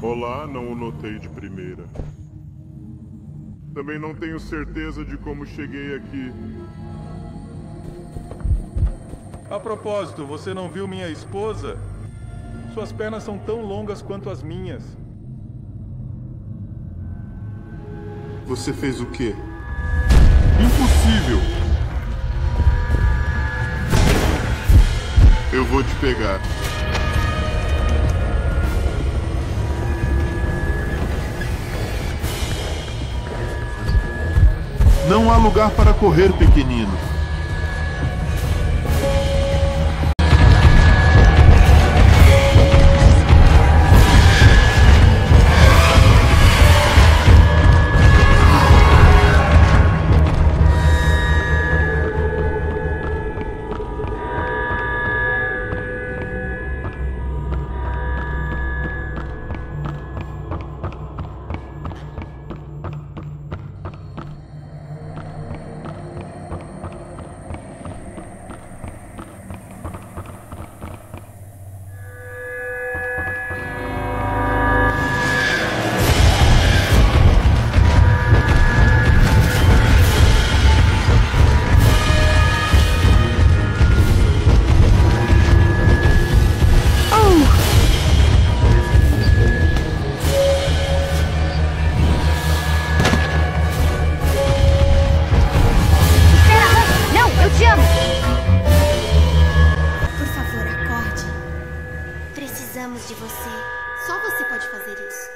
Olá, não o notei de primeira. Também não tenho certeza de como cheguei aqui. A propósito, você não viu minha esposa? Suas pernas são tão longas quanto as minhas. Você fez o quê? Impossível! Eu vou te pegar. Não há lugar para correr, pequenino. Precisamos de você. Só você pode fazer isso.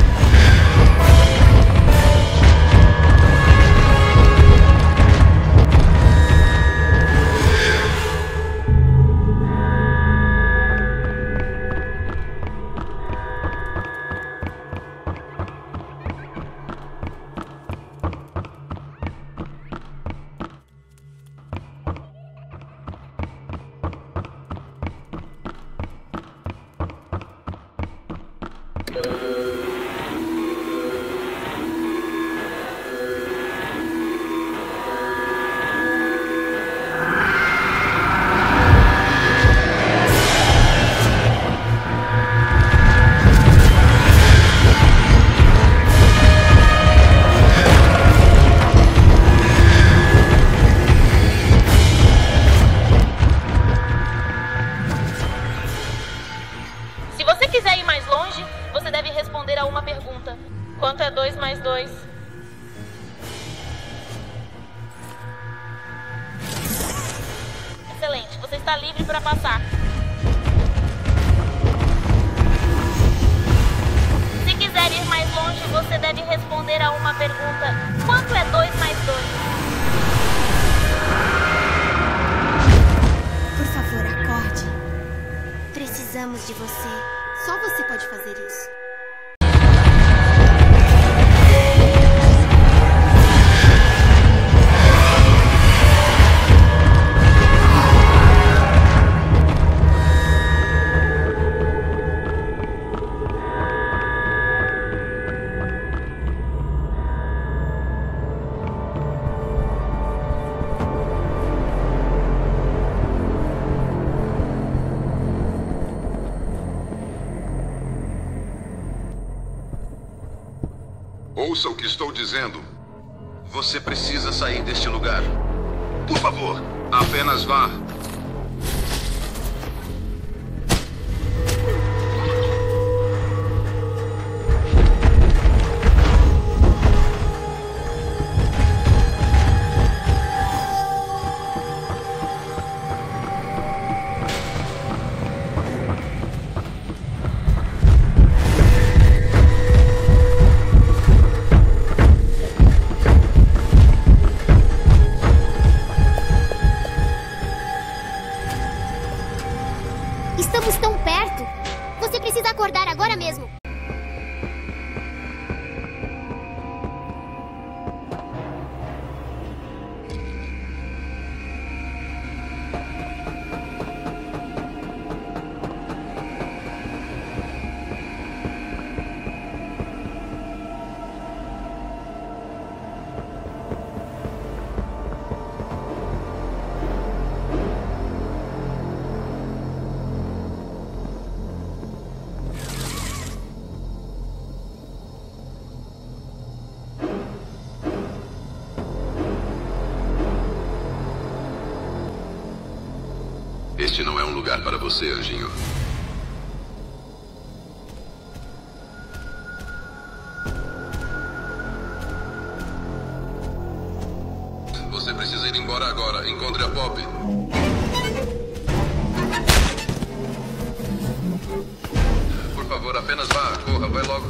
Se você quiser ir mais longe, você deve responder a uma pergunta. Quanto é 2 mais 2? Excelente, você está livre para passar. Se quiser ir mais longe, você deve responder a uma pergunta. Quanto é 2 mais 2? Por favor, acorde. Precisamos de você. Só você pode fazer isso. Ouça o que estou dizendo. Você precisa sair deste lugar. Por favor, apenas vá. Estamos tão perto. Você precisa acordar agora mesmo. Este não é um lugar para você, anjinho. Você precisa ir embora agora. Encontre a Pop. Por favor, apenas vá. Corra, vai logo.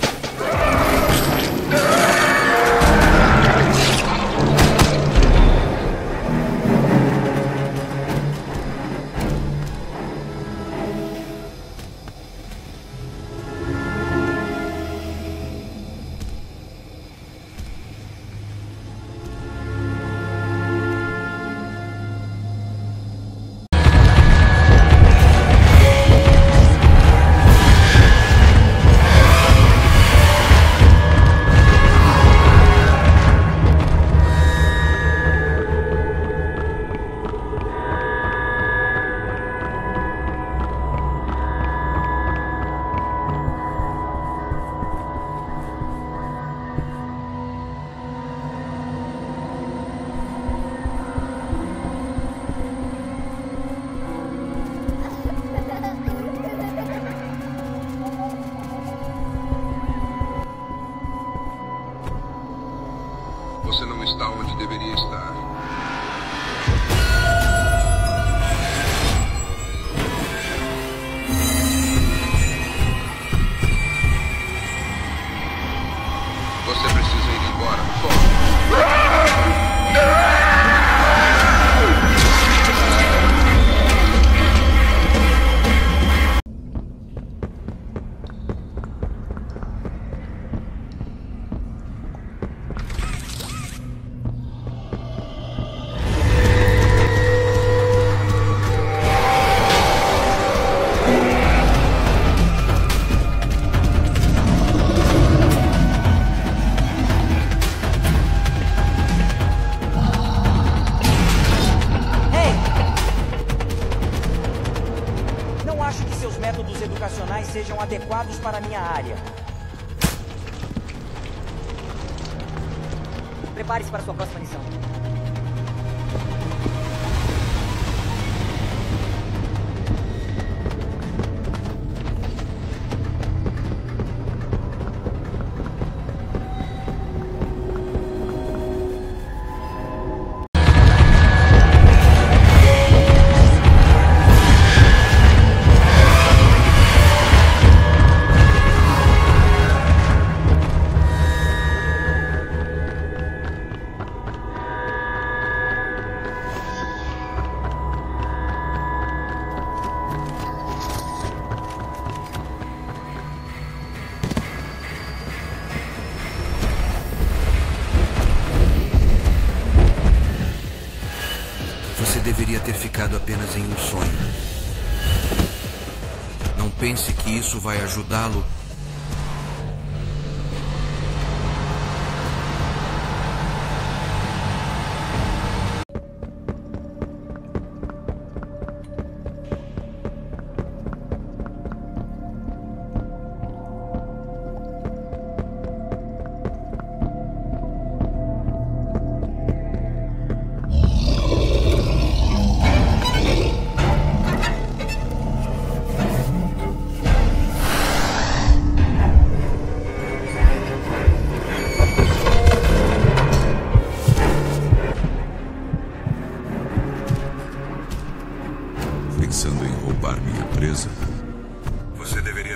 Você não está onde deveria estar. Você precisa ir embora. Corre. Sejam adequados para a minha área. Prepare-se para sua próxima missão. Você deveria ter ficado apenas em um sonho. Não pense que isso vai ajudá-lo. Pensando em roubar minha presa? Você deveria